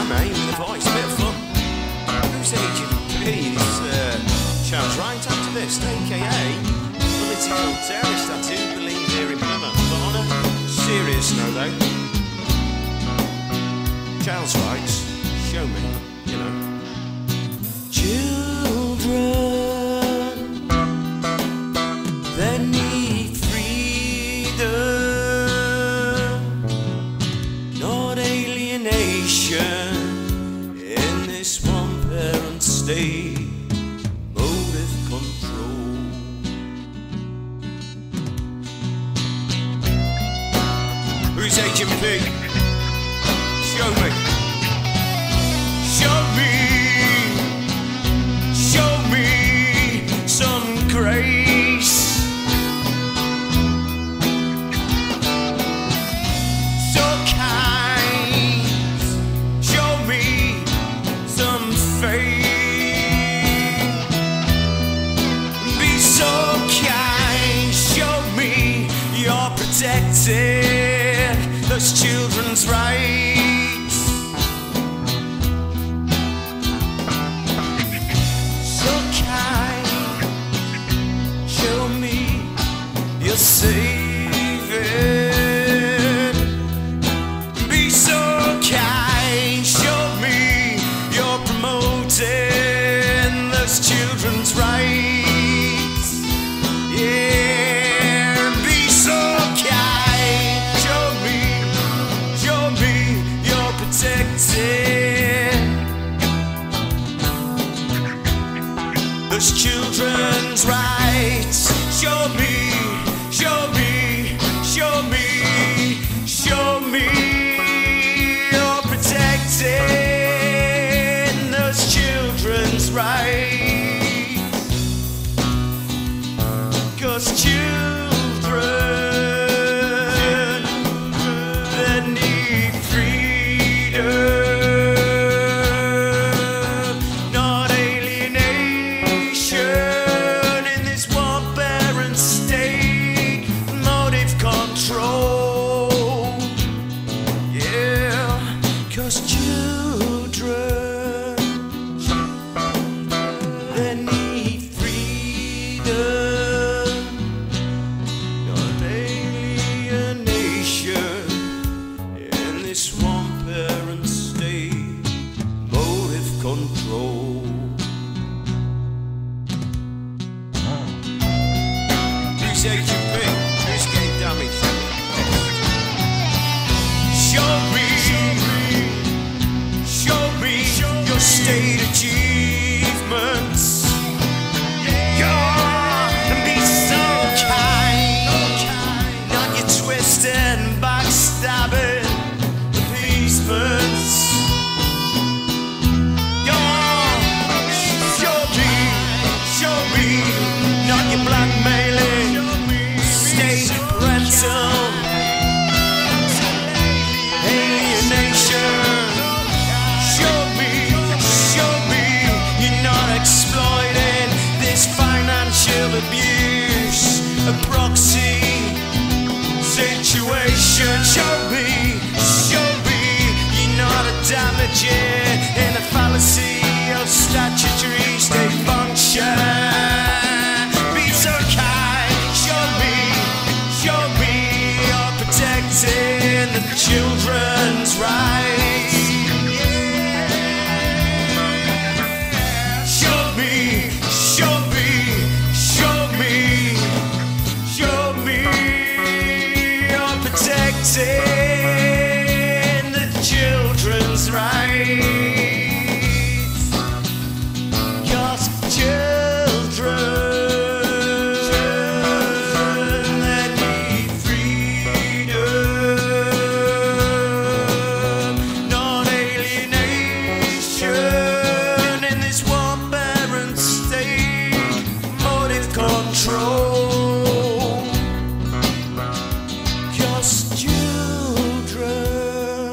jam, eh? With a voice, bit of fun. Who's Agent P? Is Charles Wright activist, aka political terrorist, I do believe here in Plymouth. But on a serious note though, Charles Wright, show me, you know. Children, they need freedom, not alienation in this one-parent state. Motive control. Who's Agent P? Show me. Show me some grace. So kind. Show me some faith. Be so kind. Show me you're protected. Those children's rights. Save it. Be so kind. Show me you're promoting those children's rights. Yeah, be so kind. Show me you're protecting those children's rights. Show me you're protecting those children's rights. 'Cause children, they need freedom, not alienation in this one-parent state. Motive control. Yeah, 'cause children, they need freedom, not alienation in this one-parent state. Motive control. Who's Agent P? Who's getting damaged? Show me your state achievements. God, and be so kind. Not your twisting, backstabbing appeasements. God, show me, not your blackmailing state parental alienation. Show me you're not exploiting this financial abuse, a proxy situation. Show me you're not a damaging in a fallacy of statutory state function. Be so kind. Show me you're protecting the children's rights. Show me you're protecting the children's rights. 'Cause children, they need freedom, not alienation in this one-parent state. Motive control. 'Cause children,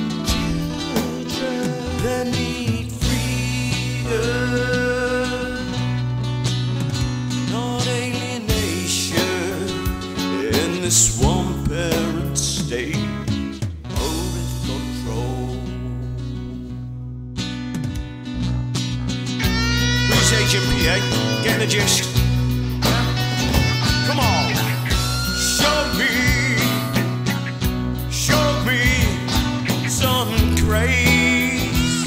they need freedom, not alienation in this one-parent state. Motive control. eh? Getting the gist? Come on. Show me some grace.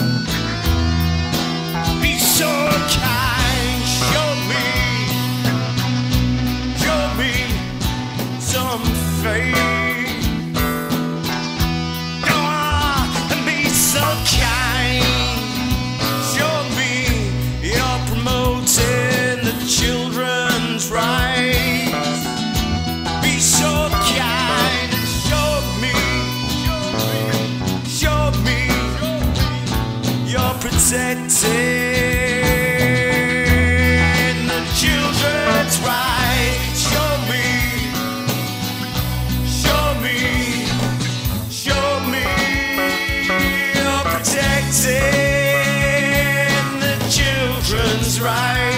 Be so kind. Show me some faith. Children's rights. Be so kind and show me you're protecting the children's rights. Show me you're protecting the children's rights.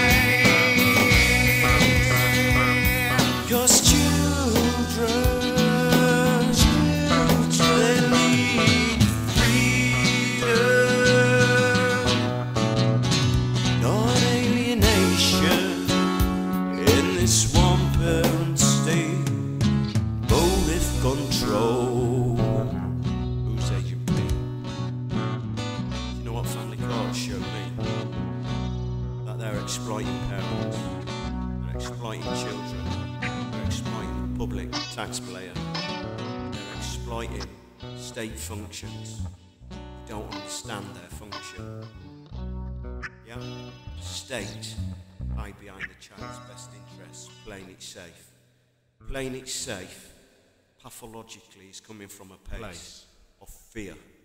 Exploiting parents, they're exploiting children, they're exploiting the public taxpayer, they're exploiting state functions. You don't understand their function. Yeah? State hide behind the child's best interests, playing it safe. Playing it safe, pathologically, is coming from a place of fear.